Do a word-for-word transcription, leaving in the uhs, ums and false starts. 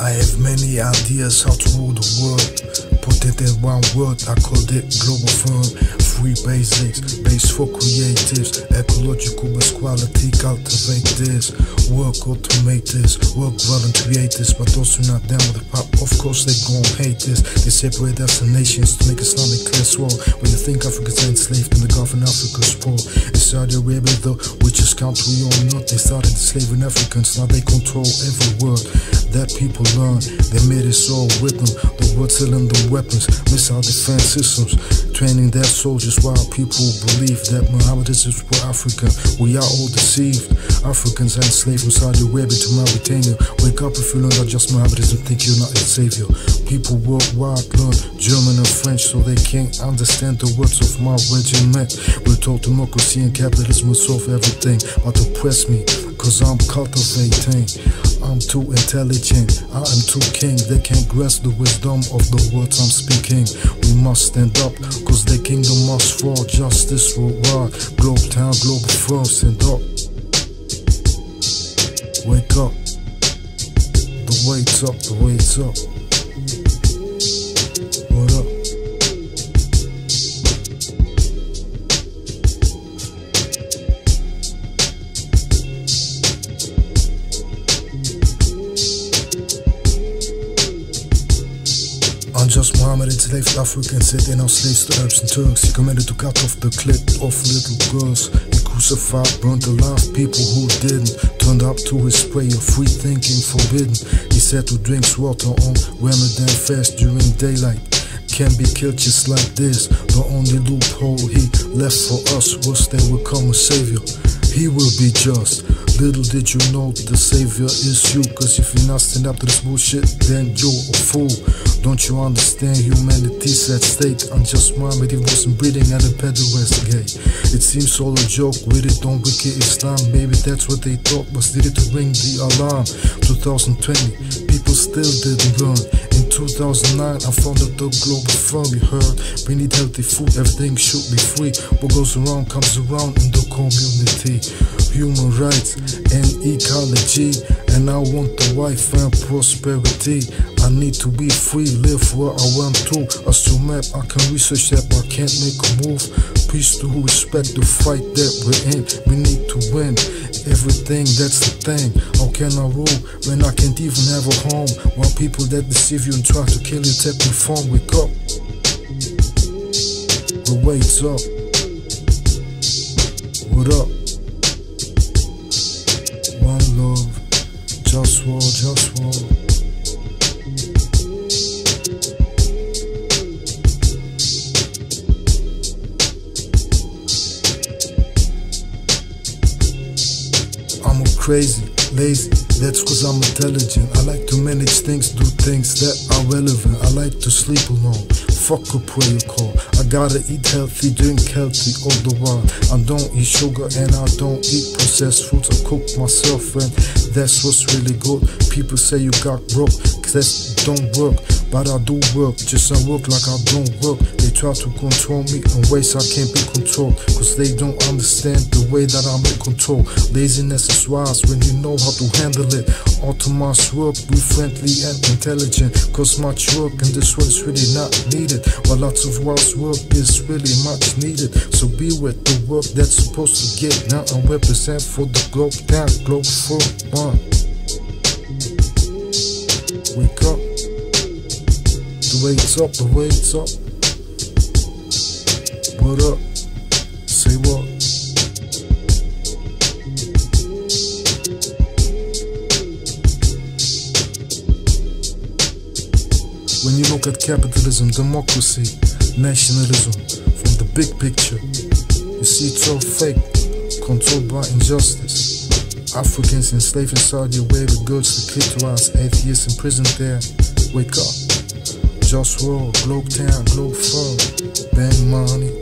I have many ideas how to rule the world. Put it in one word, I called it Globalfirm. Free basics, base for creatives. Ecological best quality, cultivate this. Work, automate this. Work well and create this. But those who not down with the pop, of course they gon' hate this. They separate us in nations to make Islamic class war. When you think Africans are enslaved in the Gulf and Africa's poor. In Saudi Arabia though, richest country on earth, they started enslaving Africans, now they control every word that people learn. They made us all with them, the world selling them weapons, missile defense systems, training their soldiers while people believe that Mohammedans were African. We are all deceived. Africans are enslaved from Saudi Arabia to Mauritania. Wake up if you learn that just Mohammedans and think you're not a savior. People worldwide learn German and French so they can't understand the words of my regiment. We're told democracy and capitalism will solve everything, but oppress me cause I'm cultivating. I'm too intelligent, I am too king. They can't grasp the wisdom of the words I'm speaking. We must stand up, cause the kingdom must fall. Justice worldwide, globe town, Globalfirm, stand up. Wake up, the weight's up, the weight's up. What up? Unjust Muhammad enslaved Africans, said they're now slaves to Arabs and Turks. He commanded to cut off the clit of little girls. He crucified, burnt alive people who didn't. Turned up to his prayer, free thinking forbidden. He said to drink water on Ramadan fast during daylight can be killed just like this. The only loophole he left for us was there will come a savior. He will be just. Little did you know the savior is you. Cause if you not stand up to this bullshit, then you're a fool. Don't you understand humanity's at stake? Unjust Muhammad, he wasn't breeding and a pederast gay. It seems all a joke with it on wicked Islam. Maybe that's what they thought was needed to ring the alarm. two thousand twenty, people still didn't learn. In two thousand nine, I founded the Globalfirm, you heard. We need healthy food, everything should be free. What goes around comes around in the community. Human rights and ecology, and I want the wife and prosperity. I need to be free, live where I want to. As to map, I can research that, but I can't make a move. Peace to respect the fight that we're in. We need to win everything, that's the thing. How can I rule when I can't even have a home? While people that deceive you and try to kill you take me from. Wake up, the weight's up. What up? One love, JustWar, JustWar. I'm crazy, lazy, that's cause I'm intelligent. I like to manage things, do things that are relevant. I like to sleep alone, fuck a prayer call. I gotta eat healthy, drink healthy all the while. I don't eat sugar and I don't eat processed foods. I cook myself and that's what's really good. People say you got broke, cause that don't work. But I do work, just I work like I don't work. They try to control me in ways I can't be controlled, cause they don't understand the way that I'm in control. Laziness is wise when you know how to handle it. Autonomous work, be friendly and intelligent, cause much work in this world is really not needed, while lots of wise work is really much needed. So be with the work that's supposed to get done and represent for the globe down, Globalfirm. Wake up, the weight's up, the weight's up. What up? Say what? When you look at capitalism, democracy, nationalism, from the big picture, you see it's all fake, controlled by injustice. Africans enslaved in Saudi Arabia, girls to clitoris, atheists imprisoned there. Wake up, JustWar, Globe Town, Globalfirm, bang money.